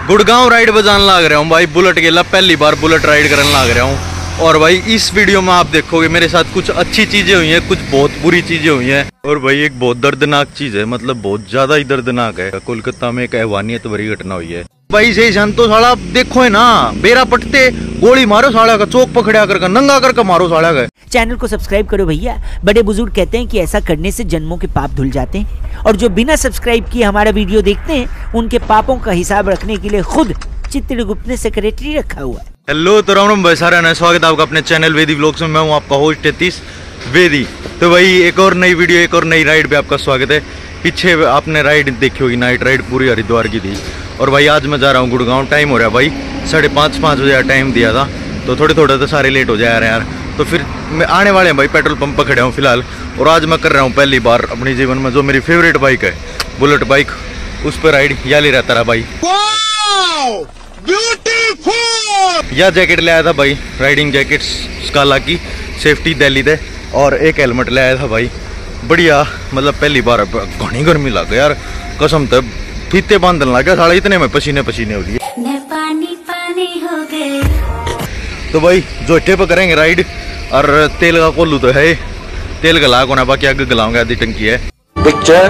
Gurgaon ride बजाने लग रहा हूँ भाई। बुलेट के लिए पहली बार बुलेट राइड करने लग रहा हूँ। और भाई इस वीडियो में आप देखोगे मेरे साथ कुछ अच्छी चीजें हुई हैं, कुछ बहुत बुरी चीजें हुई हैं। और भाई एक बहुत दर्दनाक चीज है, मतलब बहुत ज्यादा ही दर्दनाक है। कोलकाता में एक हैवानियत भरी घटना हुई है भाई। से शांतो साला देखो है ना, बेरा पटते गोली मारो साला का, चौक पकड़ा कर नंगा करके मारो साला का। चैनल को सब्सक्राइब करो भैया। बड़े बुजुर्ग कहते हैं कि ऐसा करने से जन्मों के पाप धुल जाते हैं, और जो बिना सब्सक्राइब किए हमारा वीडियो देखते हैं उनके पापों का हिसाब रखने के लिए खुद चित्रगुप्त ने सेक्रेटरी रखा हुआ है। हेलो तो राम भाई सारा ने स्वागत है आपका अपने चैनल वेदी व्लॉग्स में। मैं हूँ आपका होस्ट 33 वेदी। तो भाई एक और नई वीडियो, एक और नई राइड पे आपका स्वागत है। पीछे आपने राइड देखी होगी, नाइट राइड पूरी हरिद्वार की थी। और भाई आज मैं जा रहा हूँ गुड़गांव। टाइम हो रहा है भाई 5:30 बजे टाइम दिया था, तो थोड़े तो सारे लेट हो जाए यार। तो फिर मैं आने वाले हैं भाई, पेट्रोल पंप पर खड़े हूँ फिलहाल। और आज मैं कर रहा हूँ पहली बार अपने जीवन में जो मेरी फेवरेट बाइक है बुलेट बाइक, उस पर राइड याली रहता रहा भाई। यह जैकेट ले आया था भाई, राइडिंग जैकेट स्काला की, सेफ्टी दिल्ली थे। और एक हेलमेट ले आया था भाई, बढ़िया। मतलब पहली बार घनी गर्मी लग गया यार, कसम तो फीते बांधने लग गया साला, इतने में पसीने पसीने हो लिए। पानी पानी हो गए। तो भाई जोटे पे करेंगे राइड। और तेल का कोल्लू तो है, तेल गला को ना, बाकी आगे गलाऊंगा, आधी टंकी है। पिक्चर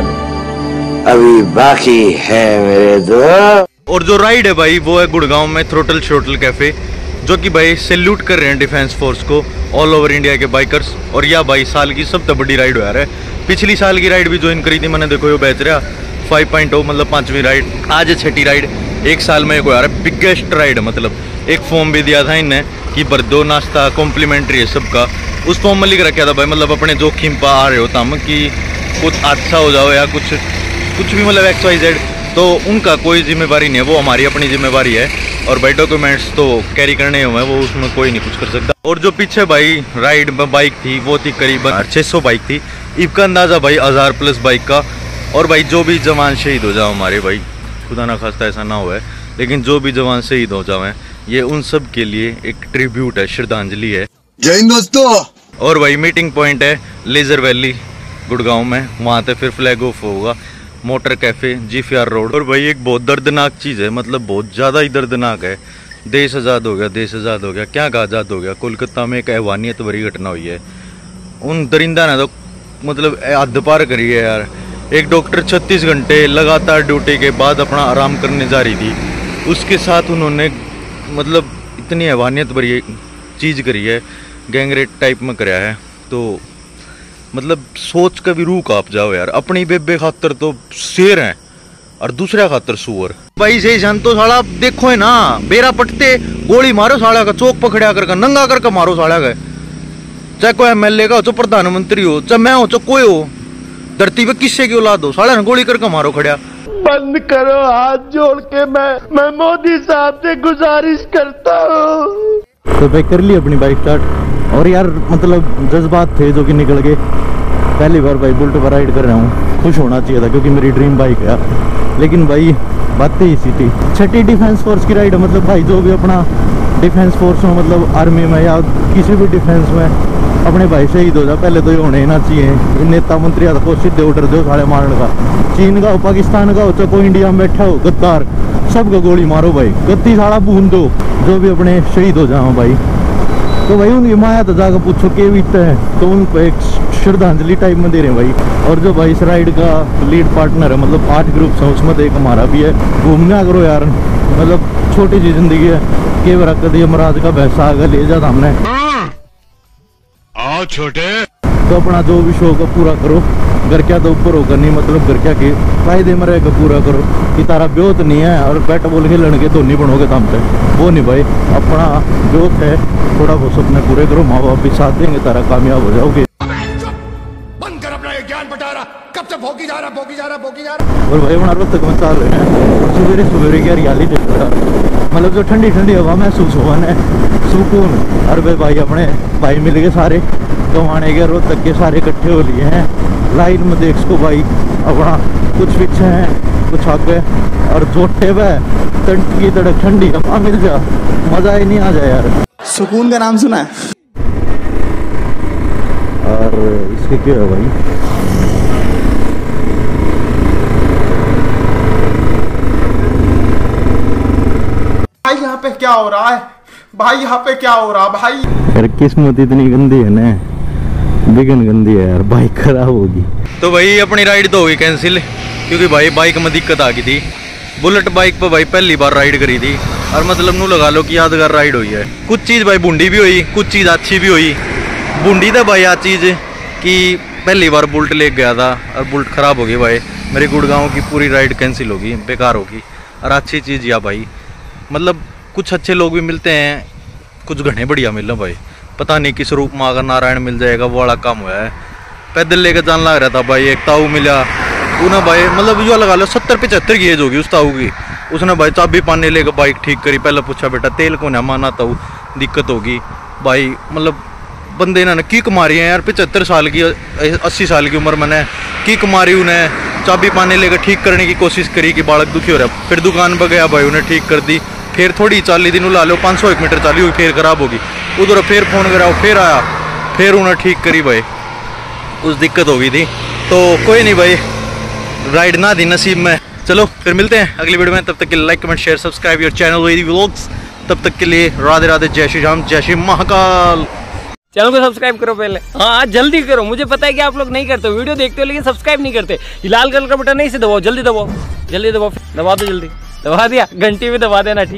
अभी बाकी है मेरे दोस्त। और जो राइड है भाई वो है गुड़गांव में थ्रोटल श्रोटल कैफे, जो कि भाई सैल्यूट कर रहे हैं डिफेंस फोर्स को, ऑल ओवर इंडिया के बाइकर्स। और यह भाई साल की सबसे बड़ी राइड हो रहा है। पिछली साल की राइड भी ज्वाइन करी थी मैंने, देखो ये बेच रहा 5.0, मतलब 5वीं राइड। आज है 6ठी राइड। एक साल में एक हो यार बिगेस्ट राइड। मतलब एक फॉर्म भी दिया था इनने कि भर दो, नाश्ता कॉम्प्लीमेंट्री है सबका। उस फॉर्म में लिख रखा था भाई, मतलब अपने जोखिम पर आ रहे हो तम कि कुछ हादसा हो जाओ या कुछ भी, मतलब XYZ, तो उनका कोई जिम्मेवारी नहीं है, वो हमारी अपनी जिम्मेवारी है। और भाई डॉक्यूमेंट्स तो कैरी करने हुए, वो उसमें कोई नहीं कुछ कर सकता। और जो पीछे भाई राइड में बाइक थी वो थी करीबन 600 बाइक थी। इसका अंदाजा भाई 1000+ बाइक का। और भाई जो भी जवान शहीद हो जाओ हमारे भाई, खुदा ना खास्ता ऐसा ना हुआ है, लेकिन जो भी जवान शहीद हो जाए, ये उन सब के लिए एक ट्रिब्यूट है, श्रद्धांजलि है। जय हिंद दोस्तों। और भाई मीटिंग पॉइंट है लेजर वैली गुड़गांव में, वहाँ पे फिर फ्लैग ऑफ होगा। Motor cafe GFR road. और भाई एक बहुत दर्दनाक चीज़ है, मतलब बहुत ज़्यादा ही दर्दनाक है। देश आज़ाद हो गया, देश आज़ाद हो गया, क्या का आज़ाद हो गया। कोलकाता में एक हैवानियत भरी घटना हुई है। उन दरिंदा ने तो मतलब हद पार करी है यार। एक डॉक्टर 36 घंटे लगातार ड्यूटी के बाद अपना आराम करने जा रही थी, उसके साथ उन्होंने मतलब इतनी हैवानियत भरी चीज़ करी है, गैंगरेप टाइप में कराया है। तो मतलब सोच कर भी रूह कांप जाओ यार। अपनी बेबे खातर तो शेर हैं और दूसरा खातर सुअर। भाई से शांतो साला देखो है ना, बेरा पटते गोली मारो साला का, चौक पकड़ा कर नंगा करके मारो साला का। चाहे कोई MLA का हो, चाहे प्रधानमंत्री हो, चाहे मैं हो, चाहे कोई हो, धरती पे किससे की औलाद हो, साला ने गोली करके मारो खड़ा। बंद करो, हाथ जोड़ के मैं मोदी साहब से गुजारिश करता हूँ। तो भाई कर ली अपनी बाइक स्टार्ट। और यार मतलब जज्बात थे जो कि निकल गए। पहली बार भाई बुलेट पर राइड कर रहा हूँ, खुश होना चाहिए था क्योंकि मेरी ड्रीम बाइक है। लेकिन भाई बातें इसी थी। 6ठी डिफेंस फोर्स की राइड है, मतलब भाई जो भी अपना डिफेंस फोर्स में, मतलब आर्मी में या किसी भी डिफेंस में अपने भाई शहीद हो जाए, पहले तो ये होने ही ना चाहिए। नेता मंत्री को सीधे ऑर्डर दो साढ़े मारने का। चीन का हो, पाकिस्तान का हो, चाहे कोई इंडिया में बैठा हो, गद्दार सबको गोली मारो भाई, गद्दी साड़ा बूंद दो, जो भी अपने शहीद हो जाओ भाई। तो भाई उनकी माया तो जाकर पूछो के बीतते हैं, तो उनको एक श्रद्धांजलि टाइप में दे रहे हैं भाई। और जो भाई इस राइड का लीड पार्टनर है, मतलब 8 ग्रुप्स हैं, उसमें तो एक हमारा भी है। घूमना करो यार, मतलब छोटी सी जिंदगी है, के बरक दिए महाराज का भैंसा आगे ले जाता हमने। आओ छोटे। तो अपना जो भी शौक है पूरा करो। घर क्या तो ऊपर होकर नहीं, मतलब घर क्या के फायदे में रहेगा पूरा करो। कि तारा ब्योत नहीं है और बैट बॉल खेलने के तो नहीं बनोगे तम पे, वो नहीं भाई। अपना ब्योत है, थोड़ा बहुत सपने पूरे करो, माँ बाप भी साथ देंगे, तारा कामयाब हो जाओगे। बंद कर अपना ये ज्ञान बटारा, कब से भोगी जा रहा। और भाई हमारा रोहतक में चाल रहे हैं, सवेरे की हरियाली देख रहा, मतलब जो ठंडी ठंडी हवा महसूस हुआ है, सुकून। और भाई अपने भाई मिल गए सारे, तो आने के रोहतक के सारे इकट्ठे हो लिए हैं। लाइन में देख सको भाई, अपना कुछ पीछे हैं कुछ आगे, और जोटे पे तंट की तरह ठंडी हवा मिल जा, मजा ही नहीं आ जाए यार। सुकून का नाम सुना है? और इसके क्या है भाई, यहाँ पे क्या हो रहा है भाई, यहाँ पे क्या हो रहा है भाई। यार किस्मत इतनी गंदी है ना, बिगन गंदी है यार, बाइक खराब होगी। तो भाई अपनी राइड तो होगी कैंसिल, क्योंकि भाई बाइक में दिक्कत आ गई थी। बुलेट बाइक पर भाई पहली बार राइड करी थी, और मतलब नू लगा लो कि यादगार राइड हुई है। कुछ चीज़ भाई बूंदी भी हुई, कुछ चीज़ अच्छी भी हुई। बूंदी था भाई आ चीज़ कि पहली बार बुलेट ले गया था और बुलेट ख़राब हो गई भाई, मेरे गुड़गांव की पूरी राइड कैंसिल होगी, बेकार होगी। और अच्छी चीज़ या भाई मतलब कुछ अच्छे लोग भी मिलते हैं, कुछ घने बढ़िया मिल रहे भाई, पता नहीं किस रूप में अगर नारायण मिल जाएगा वो वाला काम हुआ है। पैदल लेकर जान लग रहा था भाई, एक ताऊ मिला ना भाई, मतलब जो लगा लो 70-75 की एज होगी उस ताऊ की। उसने भाई चाबी पाने लेकर बाइक ठीक करी, पहले पूछा बेटा तेल को ना माना ताऊ दिक्कत होगी भाई। मतलब बंदे ने किक मारी है यार, 75 साल की 80 साल की उम्र मैंने किक मारी, उन्हें चाबी पाने लेकर ठीक करने की कोशिश करी कि बालक दुखी हो रहा है। फिर दुकान पर गया भाई, उन्हें ठीक कर दी। फिर थोड़ी चाली दिन ला लो 501 मीटर चाली हुई, फिर खराब होगी। उधर फिर फोन कराओ, फिर आया, फिर उन्हें ठीक करी भाई, कुछ दिक्कत हो गई थी। तो कोई नहीं भाई, राइड ना दी नसीब में। चलो फिर मिलते हैं अगली वीडियो में, तब तक के लिए like comment share subscribe your channel very vlogs. तब तक के लिए राधे राधे, जय श्री राम, जय श्री महाकाल। चैनल को सब्सक्राइब करो पहले, हाँ जल्दी करो। मुझे पता है कि आप लोग नहीं करते, वीडियो देखते हो लेकिन सब्सक्राइब नहीं करते। ये लाल कलर का बटन नहीं से दबाओ, जल्दी दबाओ, जल्दी दबाओ, दबा दो, जल्दी दबा दिया, घंटी भी दबा देना। ठीक।